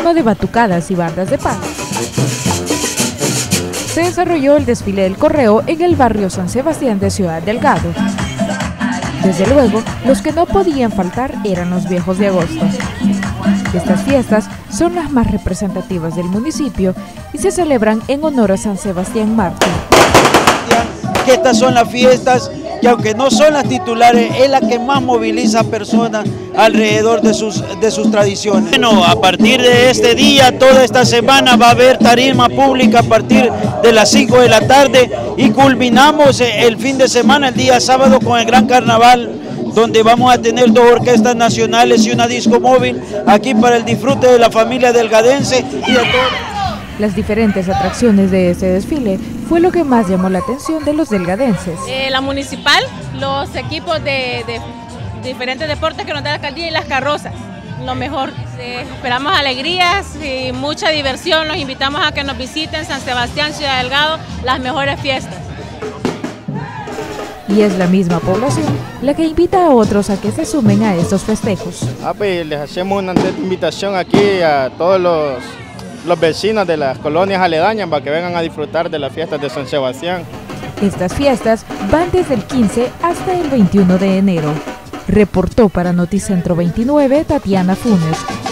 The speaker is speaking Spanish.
ritmo de batucadas y bandas de paz. Se desarrolló el desfile del correo en el barrio San Sebastián de Ciudad Delgado. Desde luego, los que no podían faltar eran los viejos de agosto. Estas fiestas son las más representativas del municipio y se celebran en honor a San Sebastián Mártir. Que estas son las fiestas que, aunque no son las titulares, es la que más moviliza a personas alrededor de sus tradiciones. Bueno, a partir de este día, toda esta semana va a haber tarima pública a partir de las 5 de la tarde y culminamos el fin de semana, el día sábado, con el gran carnaval, donde vamos a tener 2 orquestas nacionales y una disco móvil aquí para el disfrute de la familia delgadense y de todos. Las diferentes atracciones de este desfile fue lo que más llamó la atención de los delgadenses. La municipal, los equipos de diferentes deportes que nos da la alcaldía y las carrozas, lo mejor. Esperamos alegrías y mucha diversión, los invitamos a que nos visiten San Sebastián, Ciudad Delgado, las mejores fiestas. Y es la misma población la que invita a otros a que se sumen a estos festejos. Pues les hacemos una invitación aquí a todos los vecinos de las colonias aledañas para que vengan a disfrutar de las fiestas de San Sebastián. Estas fiestas van desde el 15 hasta el 21 de enero. Reportó para Noticentro 29 Tatiana Funes.